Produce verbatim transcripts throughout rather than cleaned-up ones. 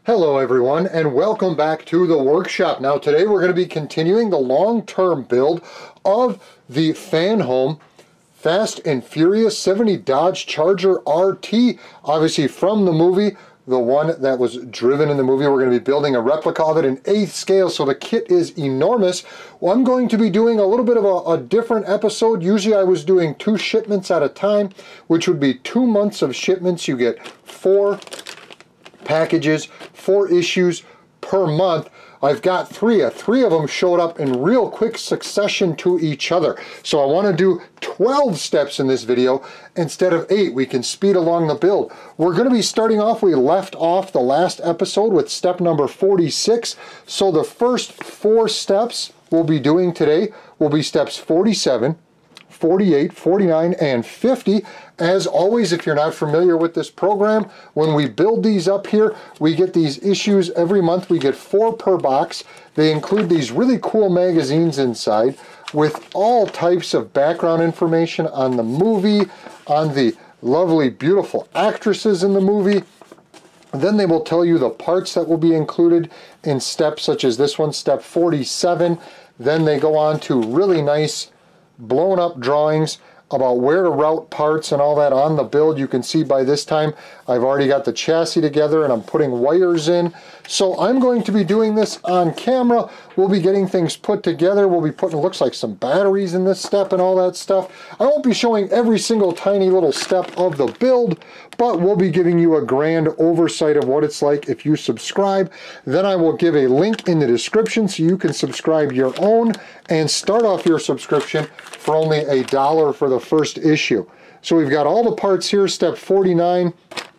Hello everyone, and welcome back to the workshop. Now today we're going to be continuing the long-term build of the Fanhome Fast and Furious seventy Dodge Charger R T, obviously from the movie, the one that was driven in the movie. We're going to be building a replica of it in eighth scale, so the kit is enormous. Well, I'm going to be doing a little bit of a, a different episode. Usually I was doing two shipments at a time, which would be two months of shipments. You get four packages, four issues per month. I've got three. Three of them showed up in real quick succession to each other. So I want to do twelve steps in this video instead of eight. We can speed along the build. We're going to be starting off, we left off the last episode with step number forty-six. So the first four steps we'll be doing today will be steps forty-seven, forty-eight, forty-nine, and fifty. As always, if you're not familiar with this program, when we build these up here, we get these issues every month. We get four per box. They include these really cool magazines inside with all types of background information on the movie, on the lovely, beautiful actresses in the movie. Then they will tell you the parts that will be included in steps such as this one, step forty-seven. Then they go on to really nice blown up drawings about where to route parts and all that on the build. You can see by this time I've already got the chassis together and I'm putting wires in. So I'm going to be doing this on camera. We'll be getting things put together. We'll be putting, it looks like, some batteries in this step and all that stuff. I won't be showing every single tiny little step of the build, but we'll be giving you a grand oversight of what it's like if you subscribe. Then I will give a link in the description so you can subscribe your own and start off your subscription for only a dollar for the first issue. So we've got all the parts here. Step forty-nine,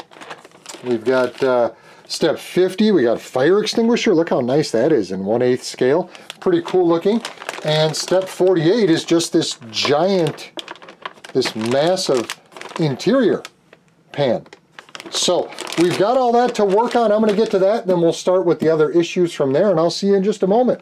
we've got uh, step fifty, we got fire extinguisher. Look how nice that is in one eighth scale. Pretty cool looking. And step forty-eight is just this giant, this massive interior pan. So we've got all that to work on. I'm going to get to that, and then we'll start with the other issues from there, and I'll see you in just a moment.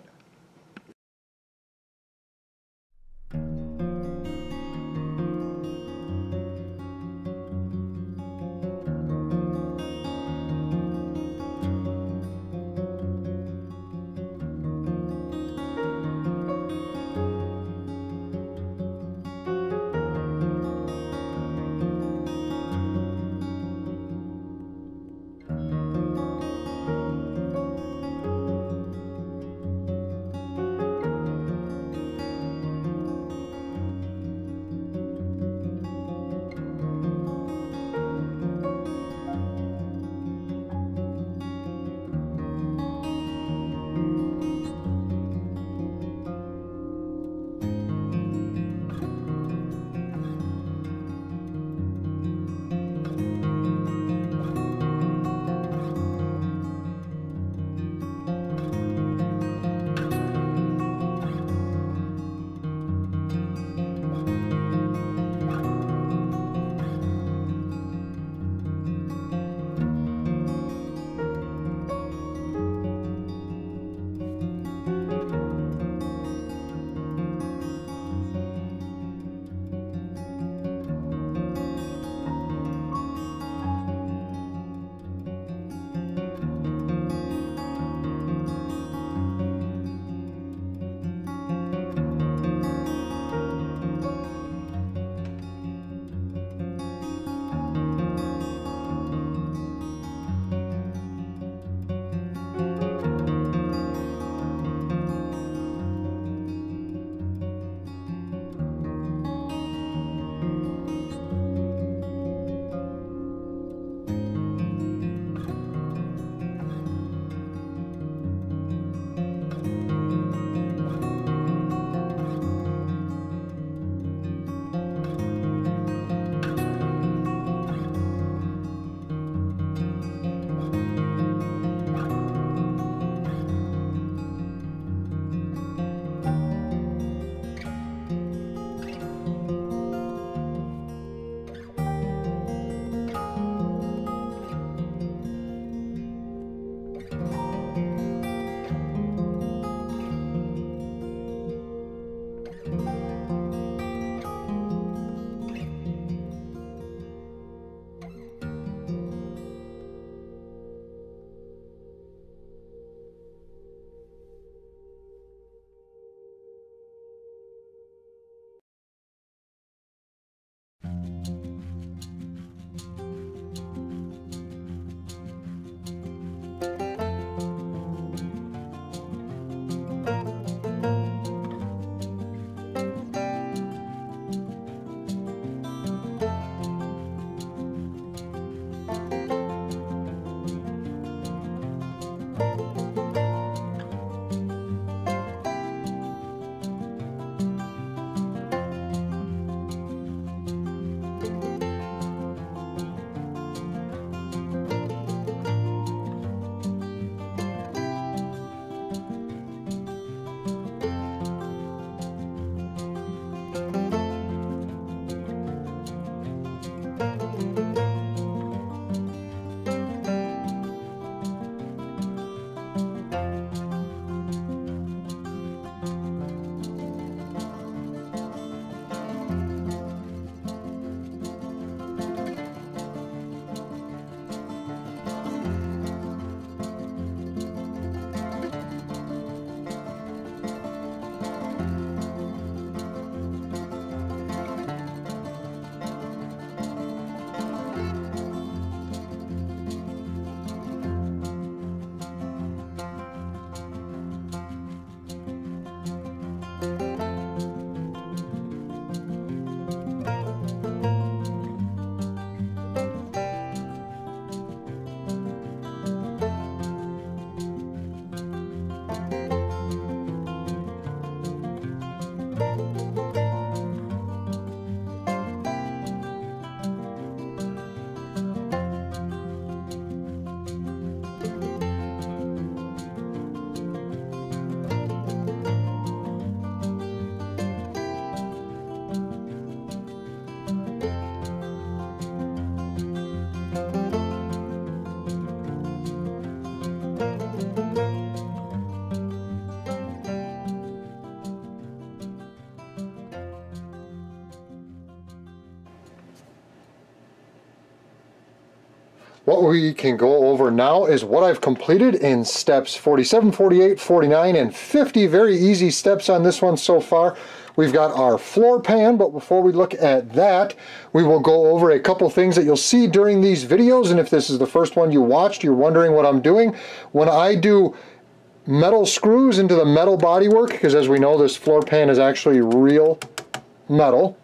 what we can go over now is what I've completed in steps forty-seven, forty-eight, forty-nine, and fifty. Very easy steps on this one so far. We've got our floor pan, but before we look at that, we will go over a couple things that you'll see during these videos. And if this is the first one you watched, you're wondering what I'm doing. When I do metal screws into the metal bodywork, because as we know, this floor pan is actually real metal,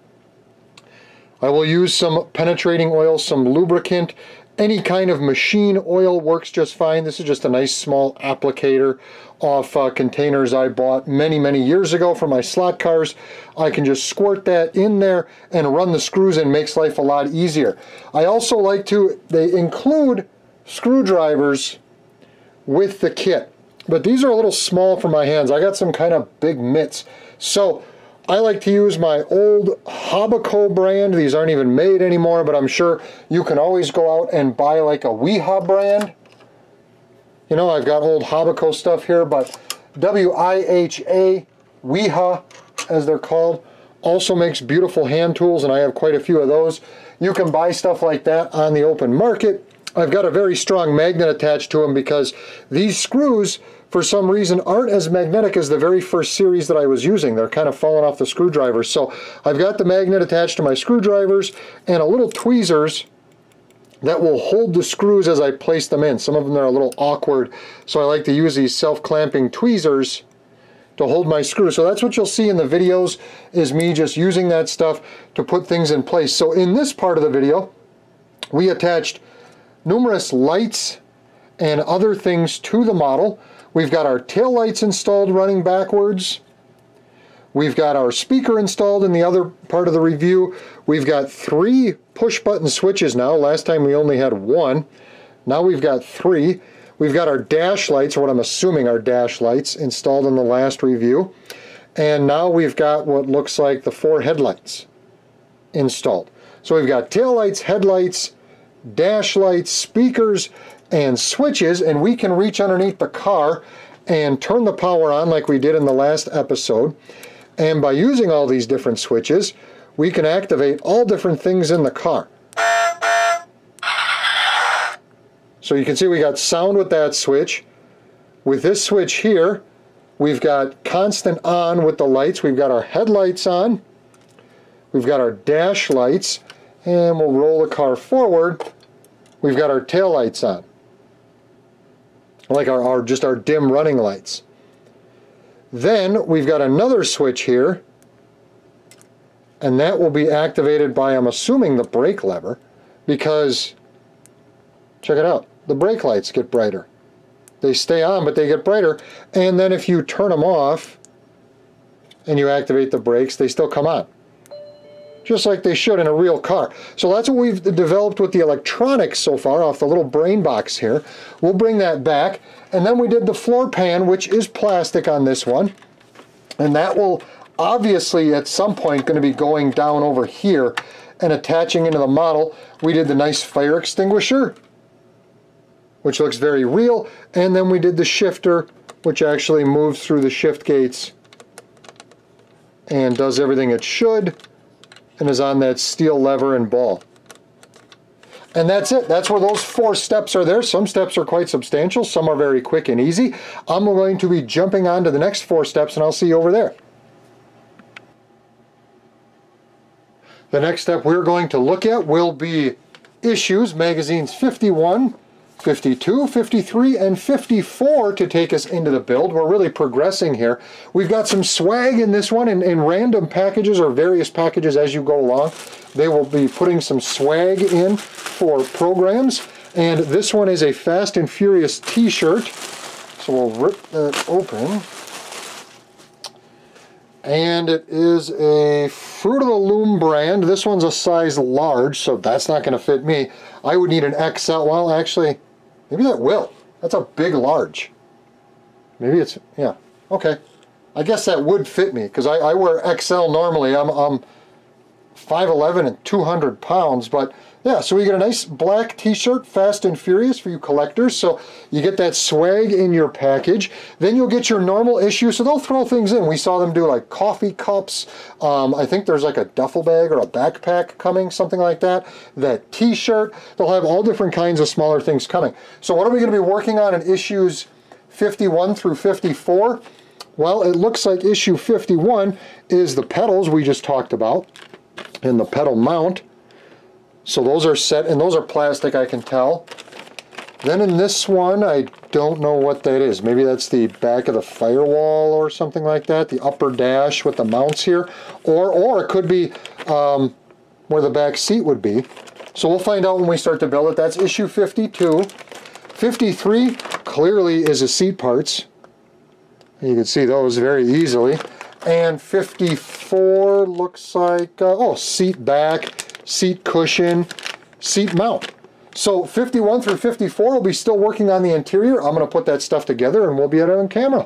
I will use some penetrating oil, some lubricant. Any kind of machine oil works just fine. This is just a nice small applicator off uh, containers I bought many, many years ago for my slot cars. I can just squirt that in there and run the screws in. Makes life a lot easier. I also like to, they include screwdrivers with the kit, but these are a little small for my hands. I got some kind of big mitts. So I like to use my old hpiguy brand. These aren't even made anymore, but I'm sure you can always go out and buy like a Wiha brand. You know, I've got old hpiguy stuff here, but W I H A, Wiha, as they're called, also makes beautiful hand tools, and I have quite a few of those. You can buy stuff like that on the open market. I've got a very strong magnet attached to them because these screws, for some reason, aren't as magnetic as the very first series that I was using. They're kind of falling off the screwdrivers. So I've got the magnet attached to my screwdrivers and a little tweezers that will hold the screws as I place them in. Some of them are a little awkward, so I like to use these self-clamping tweezers to hold my screws. So that's what you'll see in the videos, is me just using that stuff to put things in place. So in this part of the video, we attached numerous lights and other things to the model. We've got our tail lights installed running backwards. We've got our speaker installed in the other part of the review. We've got three push button switches now. Last time we only had one. Now we've got three. We've got our dash lights, or what I'm assuming are dash lights, installed in the last review. And now we've got what looks like the four headlights installed. So we've got tail lights, headlights, dash lights, speakers, and switches, and we can reach underneath the car and turn the power on like we did in the last episode. And by using all these different switches, we can activate all different things in the car. So you can see we got sound with that switch. With this switch here, we've got constant on with the lights. We've got our headlights on. We've got our dash lights, and we'll roll the car forward. We've got our tail lights on, like our, our just our dim running lights. Then we've got another switch here, and that will be activated by, I'm assuming, the brake lever, because check it out, the brake lights get brighter. They stay on, but they get brighter. And then if you turn them off and you activate the brakes, they still come on, just like they should in a real car. So that's what we've developed with the electronics so far off the little brain box here. We'll bring that back. And then we did the floor pan, which is plastic on this one. And that will obviously at some point going to be going down over here and attaching into the model. We did the nice fire extinguisher, which looks very real. And then we did the shifter, which actually moves through the shift gates and does everything it should, and is on that steel lever and ball. And that's it. That's where those four steps are there. Some steps are quite substantial. Some are very quick and easy. I'm going to be jumping on to the next four steps, and I'll see you over there. The next step we're going to look at will be issues, magazines fifty-one, fifty-two, fifty-three, and fifty-four to take us into the build. We're really progressing here. We've got some swag in this one in, in random packages or various packages as you go along. They will be putting some swag in for programs. And this one is a Fast and Furious t-shirt. So we'll rip that open. And it is a Fruit of the Loom brand. This one's a size large, so that's not going to fit me. I would need an X L. Well, actually, maybe that will. That's a big large. Maybe it's, yeah, okay. I guess that would fit me, because I, I wear X L normally. I'm, I'm five eleven and two hundred pounds, but yeah, so we get a nice black t-shirt, Fast and Furious for you collectors. So you get that swag in your package. Then you'll get your normal issue. So they'll throw things in. We saw them do like coffee cups. Um, I think there's like a duffel bag or a backpack coming, something like that. That t-shirt. They'll have all different kinds of smaller things coming. So what are we going to be working on in issues fifty-one through fifty-four? Well, it looks like issue fifty-one is the pedals we just talked about and the pedal mount. So those are set, and those are plastic, I can tell. Then in this one, I don't know what that is. Maybe that's the back of the firewall or something like that, the upper dash with the mounts here. Or, or it could be um, where the back seat would be. So we'll find out when we start to build it. That's issue fifty-two. fifty-three clearly is a seat parts. You can see those very easily. And fifty-four looks like, uh, oh, seat back, seat cushion, seat mount. So fifty-one through fifty-four will be still working on the interior. I'm going to put that stuff together and we'll be at it on camera.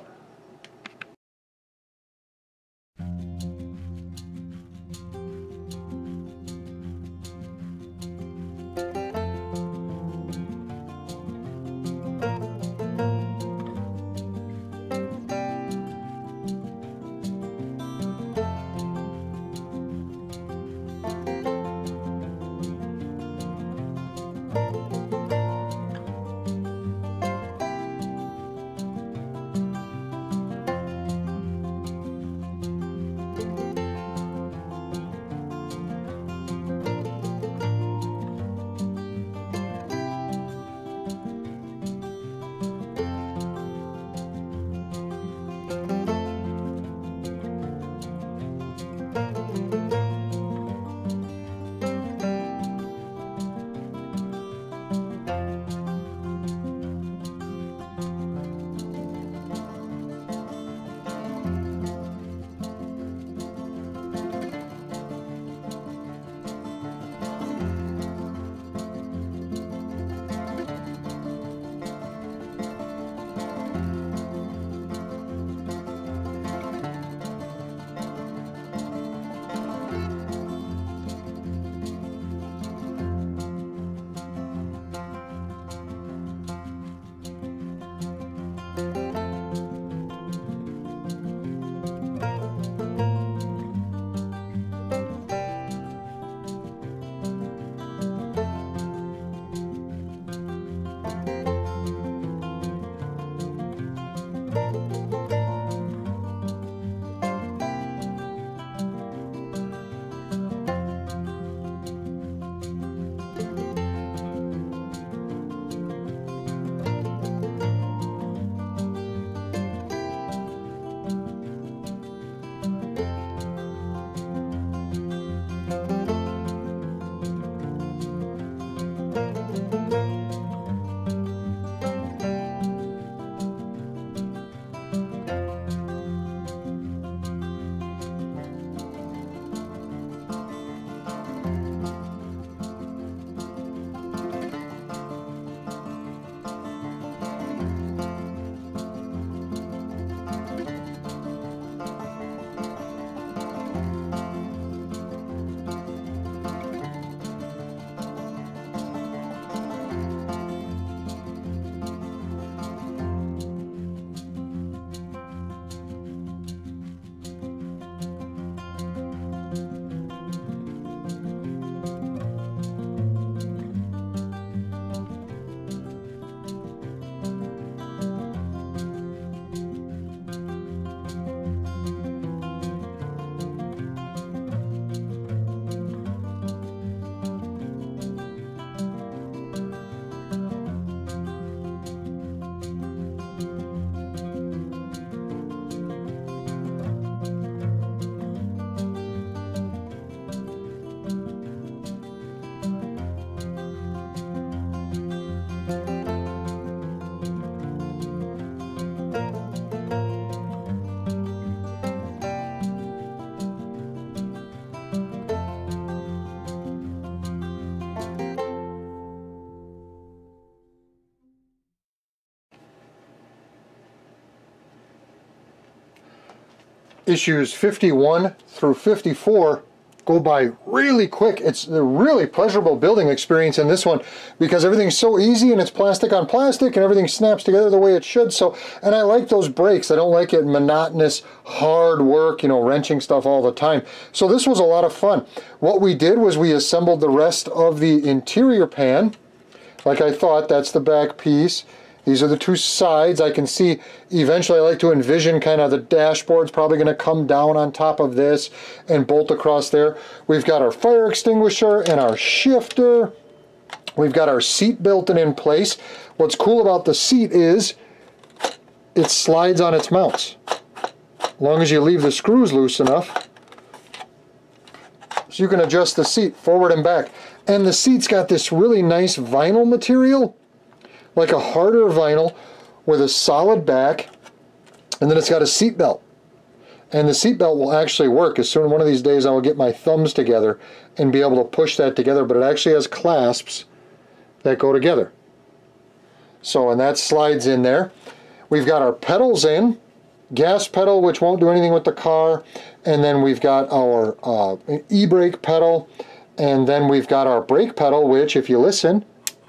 issues fifty-one through fifty-four go by really quick. It's a really pleasurable building experience in this one because everything's so easy and it's plastic on plastic and everything snaps together the way it should. So, and I like those brakes. I don't like it monotonous, hard work, you know, wrenching stuff all the time. So this was a lot of fun. What we did was we assembled the rest of the interior pan. Like I thought, that's the back piece. These are the two sides. I can see eventually I like to envision kind of the dashboard's probably going to come down on top of this and bolt across there. We've got our fire extinguisher and our shifter. We've got our seat built in in place. What's cool about the seat is it slides on its mounts. As long as you leave the screws loose enough, so you can adjust the seat forward and back. And the seat's got this really nice vinyl material, like a harder vinyl with a solid back, and then it's got a seat belt. And the seat belt will actually work. As soon as one of these days I will get my thumbs together and be able to push that together, but it actually has clasps that go together. So, and that slides in there. We've got our pedals in, gas pedal, which won't do anything with the car, and then we've got our uh, e-brake pedal, and then we've got our brake pedal, which, if you listen,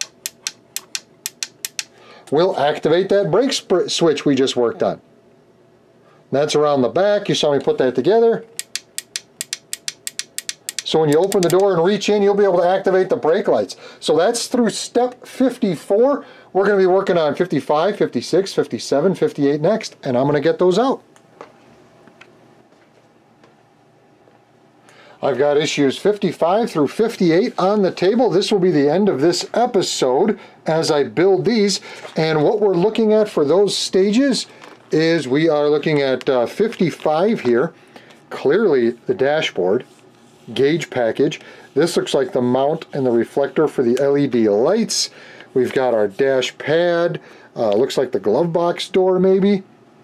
will activate that brake switch we just worked on. That's around the back. You saw me put that together. So when you open the door and reach in, you'll be able to activate the brake lights. So that's through step fifty-four. We're going to be working on fifty-five, fifty-six, fifty-seven, fifty-eight next, and I'm going to get those out. I've got issues fifty-five through fifty-eight on the table. This will be the end of this episode as I build these. And what we're looking at for those stages is we are looking at uh, fifty-five here. Clearly the dashboard, gauge package. This looks like the mount and the reflector for the L E D lights. We've got our dash pad. Uh, looks like the glove box door maybe.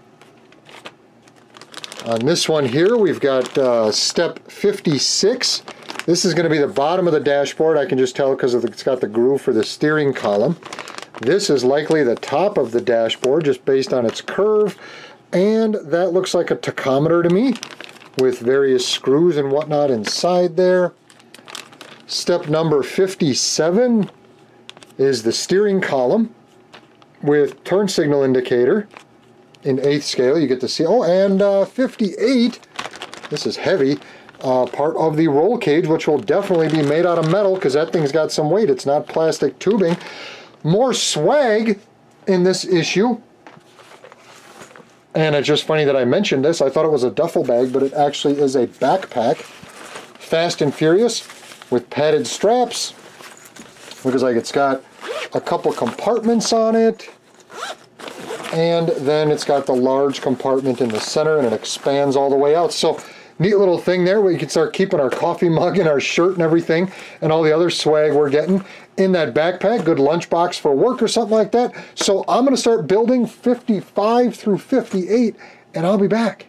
On this one here, we've got uh, step fifty-six. This is going to be the bottom of the dashboard. I can just tell because it's got the groove for the steering column. This is likely the top of the dashboard, just based on its curve. And that looks like a tachometer to me, with various screws and whatnot inside there. Step number fifty-seven is the steering column with turn signal indicator. In eighth scale, you get to see, oh, and uh, fifty-eight, this is heavy, uh, part of the roll cage, which will definitely be made out of metal because that thing's got some weight. It's not plastic tubing. More swag in this issue. And it's just funny that I mentioned this. I thought it was a duffel bag, but it actually is a backpack. Fast and Furious with padded straps. Looks like it's got a couple compartments on it. And then it's got the large compartment in the center and it expands all the way out. So neat little thing there where you can start keeping our coffee mug and our shirt and everything and all the other swag we're getting in that backpack. Good lunchbox for work or something like that. So I'm going to start building fifty-five through fifty-eight and I'll be back.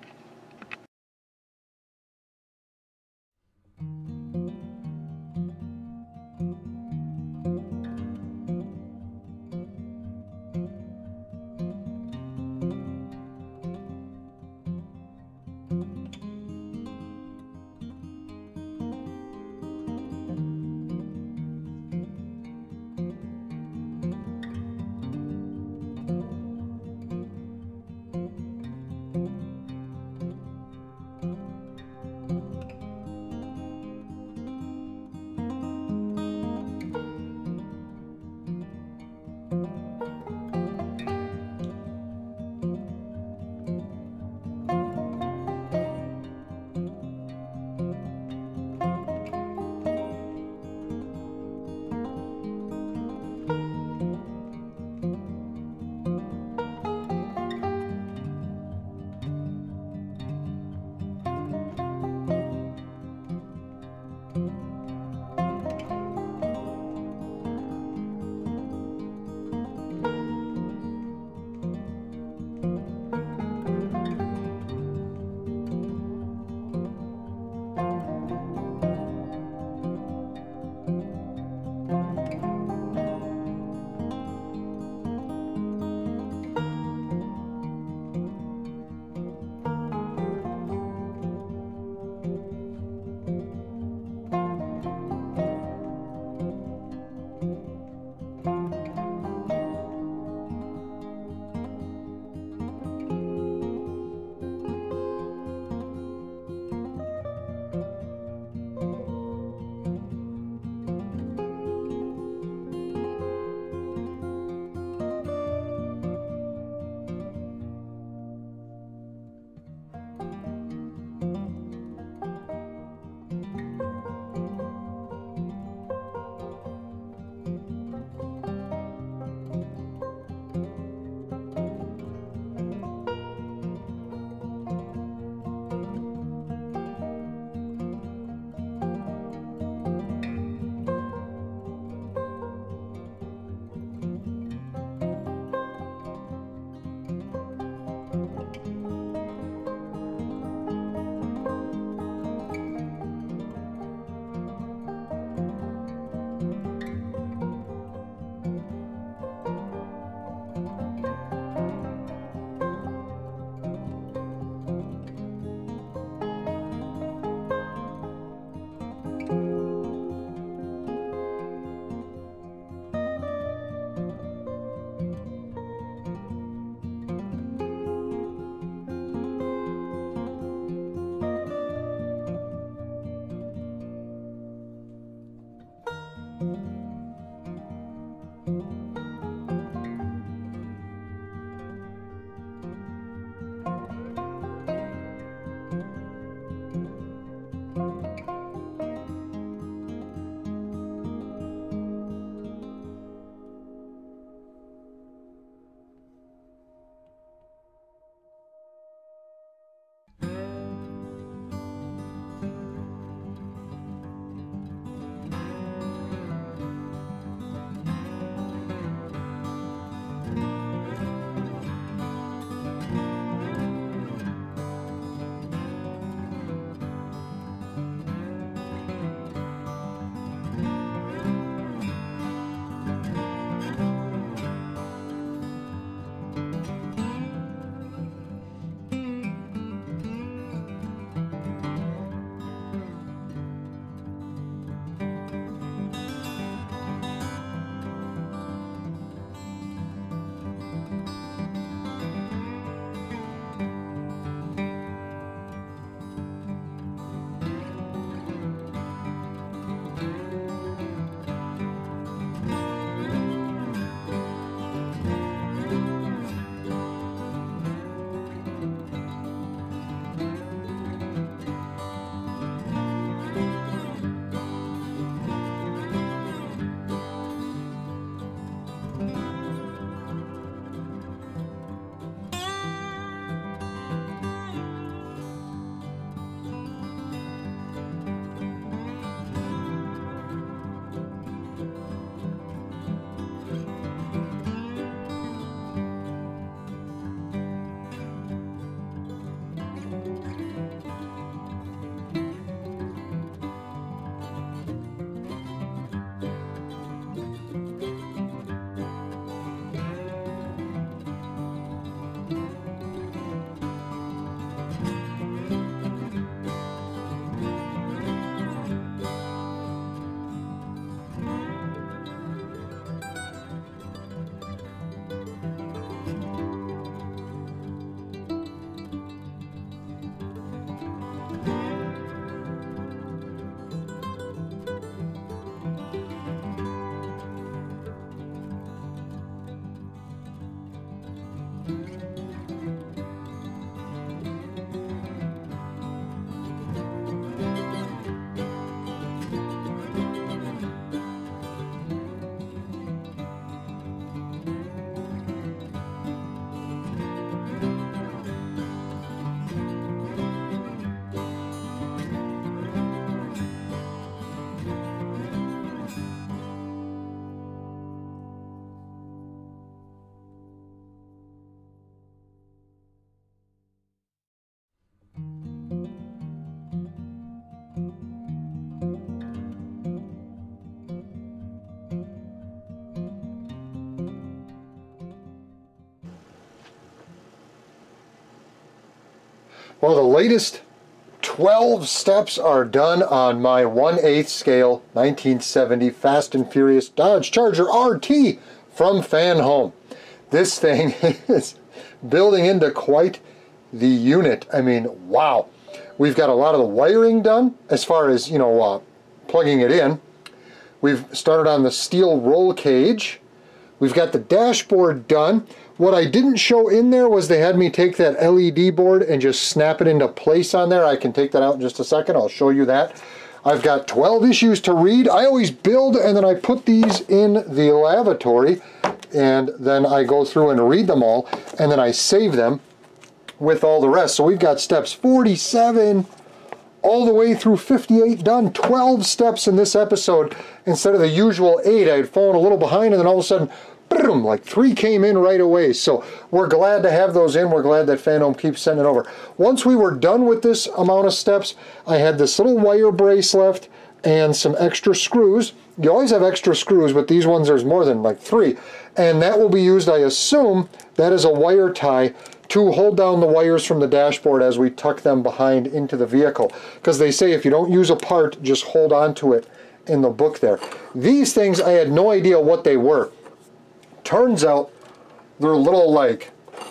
Well, the latest twelve steps are done on my one eighth scale nineteen seventy Fast and Furious Dodge Charger R T from Fanhome. This thing is building into quite the unit. I mean, wow. We've got a lot of the wiring done as far as, you know, uh, plugging it in. We've started on the steel roll cage. We've got the dashboard done. What I didn't show in there was they had me take that L E D board and just snap it into place on there. I can take that out in just a second. I'll show you that. I've got twelve issues to read. I always build and then I put these in the lavatory and then I go through and read them all and then I save them with all the rest. So we've got steps forty-seven all the way through fifty-eight done. twelve steps in this episode instead of the usual eight. I had fallen a little behind and then all of a sudden, boom, like three came in right away. So we're glad to have those in. We're glad that Fanhome keeps sending over. Once we were done with this amount of steps, I had this little wire brace left and some extra screws. You always have extra screws, but these ones there's more than like three. And that will be used, I assume, that is a wire tie to hold down the wires from the dashboard as we tuck them behind into the vehicle. Because they say if you don't use a part, just hold on to it in the book there. These things, I had no idea what they were. Turns out they're little like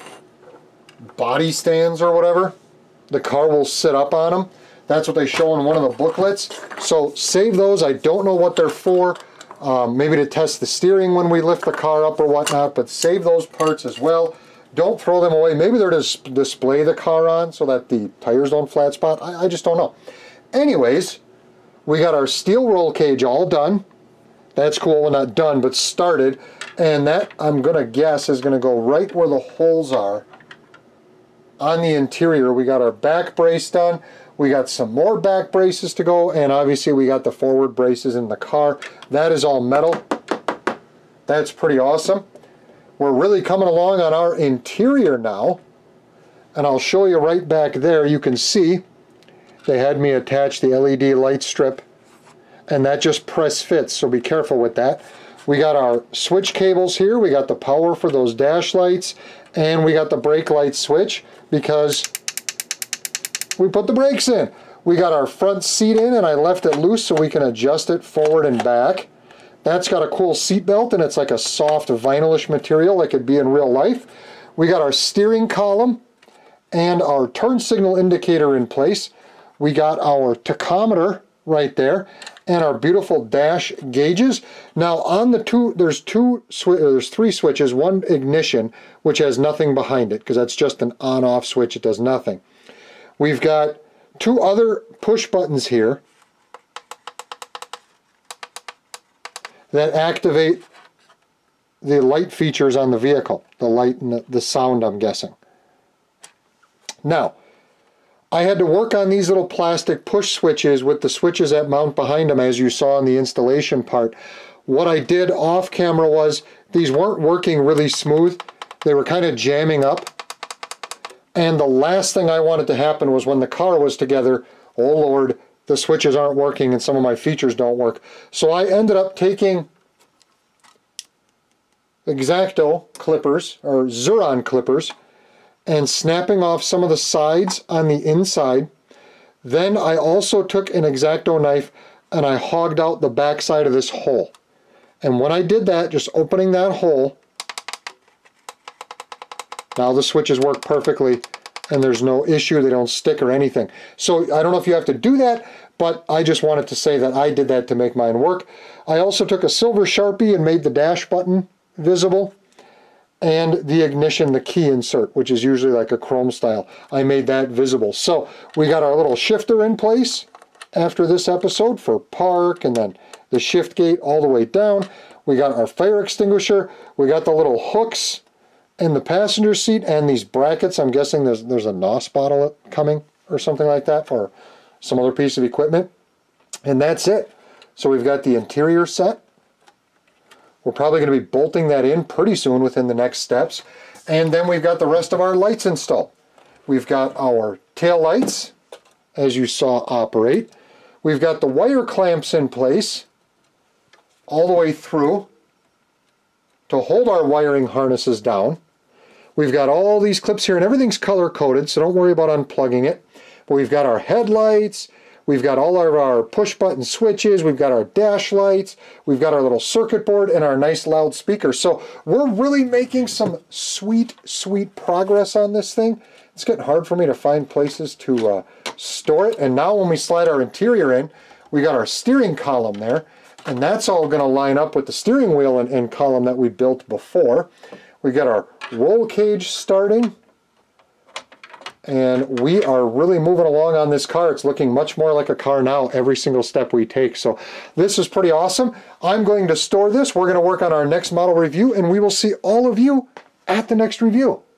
body stands or whatever. The car will sit up on them. That's what they show in one of the booklets. So save those. I don't know what they're for. Um, maybe to test the steering when we lift the car up or whatnot, but save those parts as well. Don't throw them away. Maybe they're to display the car on so that the tires don't flat spot. I, I just don't know. Anyways, we got our steel roll cage all done. That's cool. Well, not done, but started. And that, I'm going to guess, is going to go right where the holes are on the interior. We got our back brace done. We got some more back braces to go. And obviously we got the forward braces in the car. That is all metal. That's pretty awesome. We're really coming along on our interior now. And I'll show you right back there. You can see they had me attach the L E D light strip. And that just press fits, so be careful with that. We got our switch cables here. We got the power for those dash lights. And we got the brake light switch because we put the brakes in. We got our front seat in and I left it loose so we can adjust it forward and back. That's got a cool seat belt and it's like a soft vinylish material like it'd be in real life. We got our steering column and our turn signal indicator in place. We got our tachometer right there and our beautiful dash gauges. Now on the two, there's two, there's three switches, one ignition, which has nothing behind it because that's just an on-off switch, it does nothing. We've got two other push buttons here that activate the light features on the vehicle, the light and the, the sound, I'm guessing. Now, I had to work on these little plastic push switches with the switches that mount behind them, as you saw in the installation part. What I did off camera was these weren't working really smooth. They were kind of jamming up. And the last thing I wanted to happen was when the car was together, oh Lord, the switches aren't working and some of my features don't work. So I ended up taking X-Acto clippers, or Xuron clippers, and snapping off some of the sides on the inside. Then I also took an X-Acto knife and I hogged out the back side of this hole. And when I did that, just opening that hole, now the switches work perfectly and there's no issue, they don't stick or anything. So I don't know if you have to do that, but I just wanted to say that I did that to make mine work. I also took a silver Sharpie and made the dash button visible, and the ignition, the key insert, which is usually like a chrome style. I made that visible. So we got our little shifter in place after this episode for park, and then the shift gate all the way down. We got our fire extinguisher. We got the little hooks in the passenger seat and these brackets. I'm guessing there's, there's a N O S bottle coming or something like that for some other piece of equipment. And that's it. So we've got the interior set. We're probably going to be bolting that in pretty soon within the next steps. And then we've got the rest of our lights installed. We've got our tail lights, as you saw operate. We've got the wire clamps in place all the way through to hold our wiring harnesses down. We've got all these clips here, and everything's color coded, so don't worry about unplugging it. But we've got our headlights, we've got all of our push button switches, we've got our dash lights, we've got our little circuit board, and our nice loud speakers. So we're really making some sweet, sweet progress on this thing. It's getting hard for me to find places to uh, store it. And now when we slide our interior in, we got our steering column there, and that's all going to line up with the steering wheel and, and column that we built before. We got our roll cage starting, and we are really moving along on this car. It's looking much more like a car now every single step we take. So this is pretty awesome. I'm going to store this. We're going to work on our next model review, and we will see all of you at the next review.